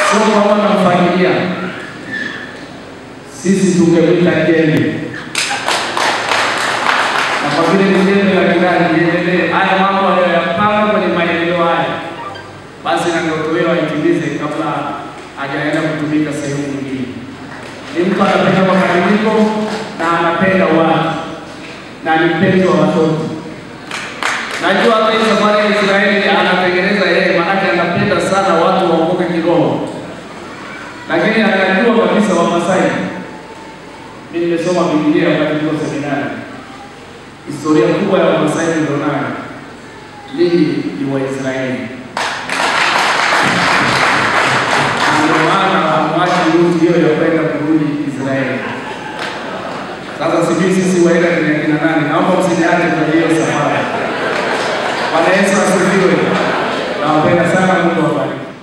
Sio kama tunamfagilia. Sisi tungemwita jembe. Na kwa vile ni jembe la kirani, jembe haya mambo yanayopanga kwenye maeneo haya, basi na ndoto yao itimize kabla hajaenda kutumika sehemu nyingine. Ni mtu anapenda mabadiliko na anapenda watu na ni mpenzi wa watoto. Najua hata hii safari ya Israeli anatengeneza yeye, maana anapenda sana watu waokoke kiroho. Lakini anajua kabisa Wamasai. Mimi nimesoma Biblia wakati niko seminari. Historia kubwa ya Wamasai ndio nayo. Ninyi ni Waisraeli. Ndio maana hamwachi nchi hiyo ya kwenda kurudi Israeli. Sasa sisi waenda kina nani? Naomba msiniache kwa hiyo safari. Bwana Yesu asifiwe. Nawapenda sana, Mungu awabariki.